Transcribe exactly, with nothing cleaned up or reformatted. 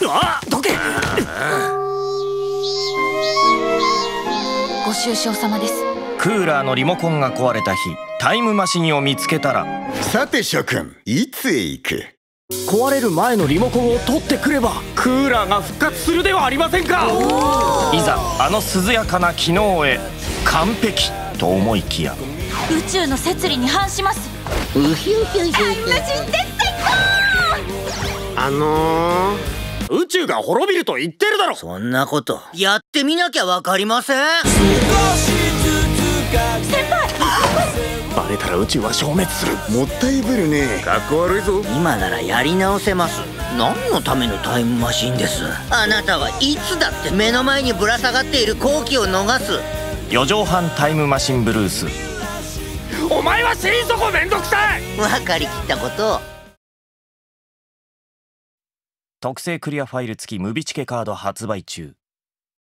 あっどけ。 ご愁傷様です。 クーラーのリモコンが壊れた日、タイムマシンを見つけたら、 さて諸君、いつへ行く？ 壊れる前のリモコンを取ってくればクーラーが復活するではありませんか。 いざあの涼やかな機能へ。完璧と思いきや、 宇宙の摂理に反します。 うひゅひゅひゅタイムマシン絶対あのー、宇宙が滅びると言ってるだろ。 そんなことやってみなきゃわかりません。 先輩、 バレたら宇宙は消滅する。 もったいぶるね。 かっこ悪いぞ。 今ならやり直せます。何のためのタイムマシンです？あなたはいつだって目の前にぶら下がっている好機を逃す。 四畳半タイムマシンブルース。 お前は死にそこめんどくさい。 分かりきったことを。 特製クリアファイル付きムビチケカード発売中。